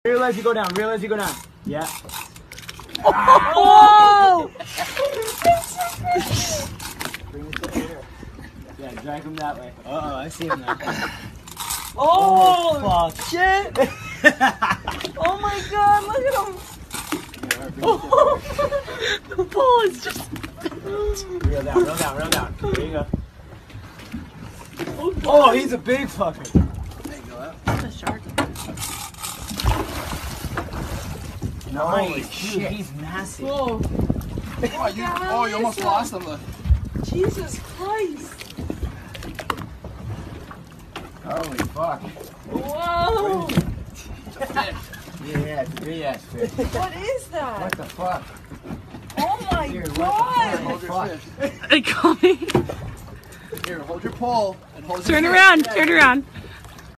Realize you go down. Realize you go down. Yeah. Oh! Bring it here. Yeah, drag him that way. Uh-oh, I see him now. Oh, fuck. Shit. Oh my god, look at him. Oh, the ball is just... Reel down, reel down, reel down. There you go. Oh, he's a big fucker. There you go. That's a shark. Holy Dude, shit. he's massive. Oh, you almost lost him. Jesus Christ. Holy fuck. Whoa. Yeah, it's a big ass fish. What is that? What the fuck? Oh my Here, god. Hold your fish. They call me. Here, hold your pole and hold Turn your around, turn around.